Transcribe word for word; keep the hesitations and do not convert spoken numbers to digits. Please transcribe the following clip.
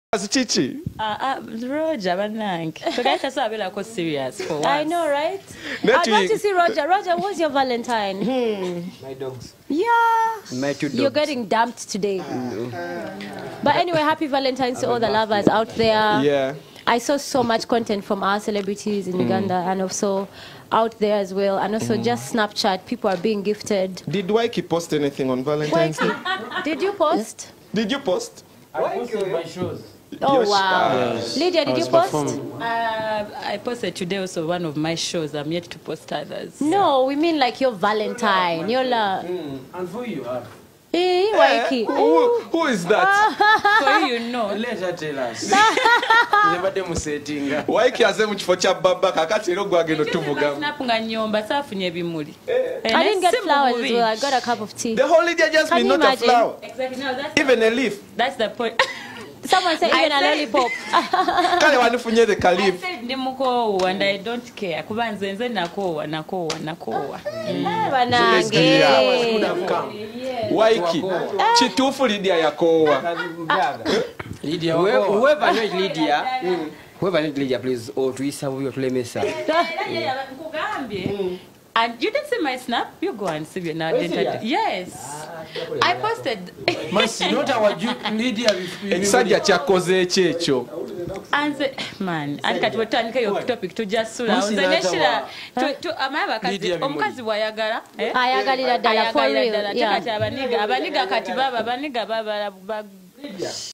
As Chichi. Uh, uh, Roger, banank. So guys, that's why I like serious for once. I know, right? I'd love to see Roger. Roger, what's your Valentine? Hmm. My dogs. Yeah. My two dogs. You're getting dumped today. Mm. But anyway, happy Valentine's to all the lovers out there. Yeah. I saw so much content from our celebrities in mm. Uganda and also out there as well. And also mm. just Snapchat, people are being gifted. Did Waiki post anything on Valentine's Day? Did you post? Did you post? I posted my shows. Oh, wow. Yes. Lydia, did you post? Uh, I posted today also one of my shows. I'm yet to post others. No, we mean like your Valentine, your love. Mm. And who you are? Hey, Waiki. Uh, who, who is that? For you know. Let her tell us. Waiki has much for Chababa. Kakati no gwageno tuvugam. I didn't get flowers as well. I got a cup of tea. The whole Lydia Jazmine, not imagine? A flower. Exactly. No, that's even a leaf. That's the point. Someone said even I a lollipop. I said nimuko and I don't care. Kubanze nze nakowa nakowa nakowa. Banange. Waiki. Chitufu Lydia yakowa. Lydia, whoever knows Lydia, whoever knows Lydia, please, or to Isa, we will play Mesa. And you didn't see my snap? You go and see it now. Yes. I posted. Not our Lydia. Exadia chakoze checho. And man, and kat watandika yo topic to just sula. On the national to to amaba kazi omukazi wayagala. Ayagalira dala for real. Yeah. Abaniga abaniga kati baba abaniga baba.